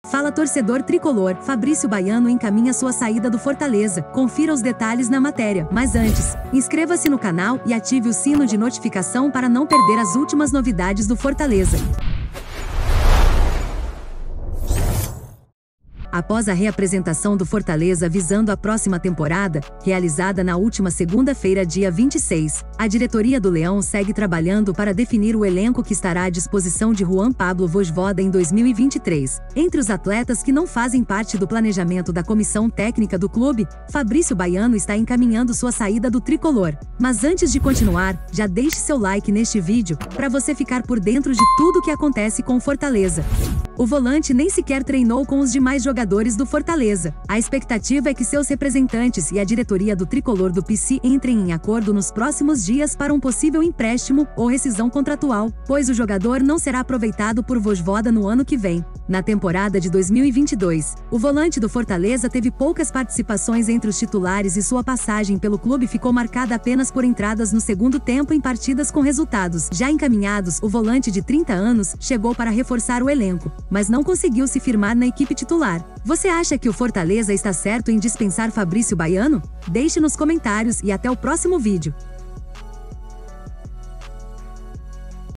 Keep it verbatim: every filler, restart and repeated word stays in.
Fala torcedor tricolor, Fabrício Baiano encaminha sua saída do Fortaleza. Confira os detalhes na matéria. Mas antes, inscreva-se no canal e ative o sino de notificação para não perder as últimas novidades do Fortaleza. Após a reapresentação do Fortaleza visando a próxima temporada, realizada na última segunda-feira, dia vinte e seis, a diretoria do Leão segue trabalhando para definir o elenco que estará à disposição de Juan Pablo Vojvoda em dois mil e vinte e três. Entre os atletas que não fazem parte do planejamento da comissão técnica do clube, Fabrício Baiano está encaminhando sua saída do tricolor. Mas antes de continuar, já deixe seu like neste vídeo, para você ficar por dentro de tudo o que acontece com o Fortaleza. O volante nem sequer treinou com os demais jogadores do Fortaleza. A expectativa é que seus representantes e a diretoria do tricolor do P C entrem em acordo nos próximos dias para um possível empréstimo ou rescisão contratual, pois o jogador não será aproveitado por Vojvoda no ano que vem. Na temporada de dois mil e vinte e dois, o volante do Fortaleza teve poucas participações entre os titulares e sua passagem pelo clube ficou marcada apenas por entradas no segundo tempo em partidas com resultados já encaminhados. O volante de trinta anos chegou para reforçar o elenco, mas não conseguiu se firmar na equipe titular. Você acha que o Fortaleza está certo em dispensar Fabrício Baiano? Deixe nos comentários e até o próximo vídeo.